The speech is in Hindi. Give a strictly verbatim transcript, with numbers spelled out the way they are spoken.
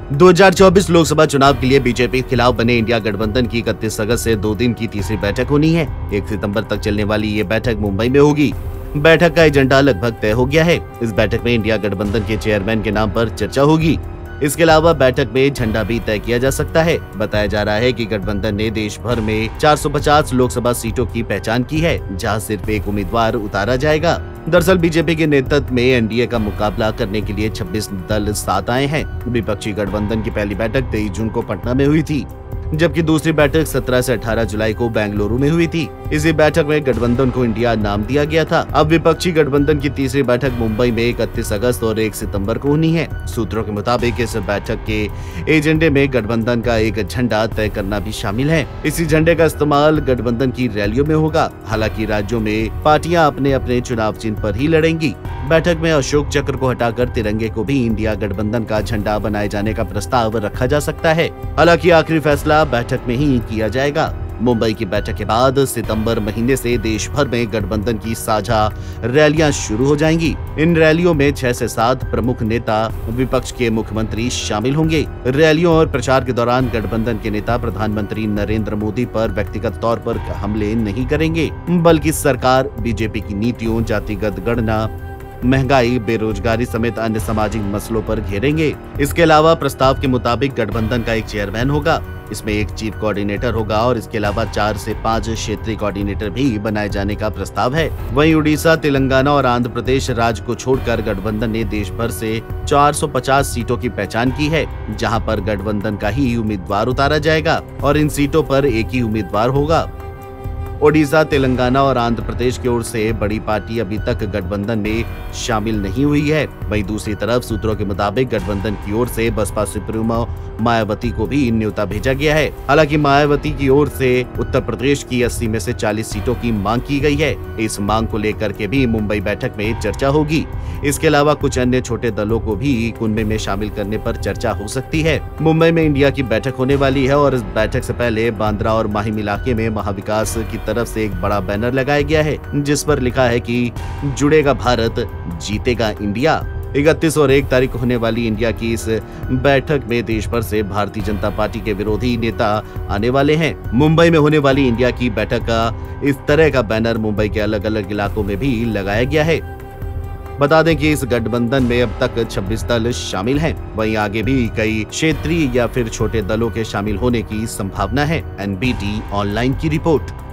दो हज़ार चौबीस लोकसभा चुनाव के लिए बीजेपी के खिलाफ बने इंडिया गठबंधन की इकतीस अगस्त से दो दिन की तीसरी बैठक होनी है। एक सितंबर तक चलने वाली ये बैठक मुंबई में होगी। बैठक का एजेंडा लगभग तय हो गया है। इस बैठक में इंडिया गठबंधन के चेयरमैन के नाम पर चर्चा होगी। इसके अलावा बैठक में झंडा भी तय किया जा सकता है। बताया जा रहा है कि गठबंधन ने देश भर में चार सौ पचास लोकसभा सीटों की पहचान की है, जहां सिर्फ एक उम्मीदवार उतारा जाएगा। दरअसल बीजेपी के नेतृत्व में एनडीए का मुकाबला करने के लिए छब्बीस दल साथ आए हैं। विपक्षी गठबंधन की पहली बैठक तेईस जून को पटना में हुई थी, जबकि दूसरी बैठक सत्रह से अठारह जुलाई को बेंगलुरु में हुई थी। इसी बैठक में गठबंधन को इंडिया नाम दिया गया था। अब विपक्षी गठबंधन की तीसरी बैठक मुंबई में इकतीस अगस्त और एक सितंबर को होनी है। सूत्रों के मुताबिक इस बैठक के एजेंडे में गठबंधन का एक झंडा तय करना भी शामिल है। इसी झंडे का इस्तेमाल गठबंधन की रैलियों में होगा। हालांकि राज्यों में पार्टियां अपने अपने चुनाव चिन्ह पर ही लड़ेंगी। बैठक में अशोक चक्र को हटाकर तिरंगे को भी इंडिया गठबंधन का झंडा बनाए जाने का प्रस्ताव रखा जा सकता है। हालांकि आखिरी फैसला बैठक में ही किया जाएगा। मुंबई की बैठक के बाद सितंबर महीने से देश भर में गठबंधन की साझा रैलियां शुरू हो जाएंगी। इन रैलियों में छह से सात प्रमुख नेता, विपक्ष के मुख्यमंत्री शामिल होंगे। रैलियों और प्रचार के दौरान गठबंधन के नेता प्रधानमंत्री नरेंद्र मोदी पर व्यक्तिगत तौर पर हमले नहीं करेंगे, बल्कि सरकार, बीजेपी की नीतियों, जातिगत गणना, महंगाई, बेरोजगारी समेत अन्य सामाजिक मसलों पर घेरेंगे। इसके अलावा प्रस्ताव के मुताबिक गठबंधन का एक चेयरमैन होगा। इसमें एक चीफ कोऑर्डिनेटर होगा और इसके अलावा चार से पाँच क्षेत्रीय कोऑर्डिनेटर भी बनाए जाने का प्रस्ताव है। वहीं उड़ीसा, तेलंगाना और आंध्र प्रदेश राज्य को छोड़कर गठबंधन ने देश भर से चार सौ पचास सीटों की पहचान की है, जहां पर गठबंधन का ही उम्मीदवार उतारा जाएगा और इन सीटों पर एक ही उम्मीदवार होगा। ओडिशा, तेलंगाना और आंध्र प्रदेश की ओर से बड़ी पार्टी अभी तक गठबंधन में शामिल नहीं हुई है। वहीं दूसरी तरफ सूत्रों के मुताबिक गठबंधन की ओर से बसपा सुप्रीमो मायावती को भी न्योता भेजा गया है। हालांकि मायावती की ओर से उत्तर प्रदेश की अस्सी में से चालीस सीटों की मांग की गई है। इस मांग को लेकर के भी मुंबई बैठक में चर्चा होगी। इसके अलावा कुछ अन्य छोटे दलों को भी कुनबे में शामिल करने पर चर्चा हो सकती है। मुंबई में इंडिया की बैठक होने वाली है और इस बैठक से पहले बांद्रा और माहिम इलाके में महाविकास की तरफ से एक बड़ा बैनर लगाया गया है, जिस पर लिखा है कि जुड़ेगा भारत, जीतेगा इंडिया। इकतीस और एक तारीख को होने वाली इंडिया की इस बैठक में देश भर से भारतीय जनता पार्टी के विरोधी नेता आने वाले हैं। मुंबई में होने वाली इंडिया की बैठक का इस तरह का बैनर मुंबई के अलग अलग इलाकों में भी लगाया गया है। बता दें कि इस गठबंधन में अब तक छब्बीस दल शामिल हैं। वहीं आगे भी कई क्षेत्रीय या फिर छोटे दलों के शामिल होने की संभावना है। एनबीटी ऑनलाइन की रिपोर्ट।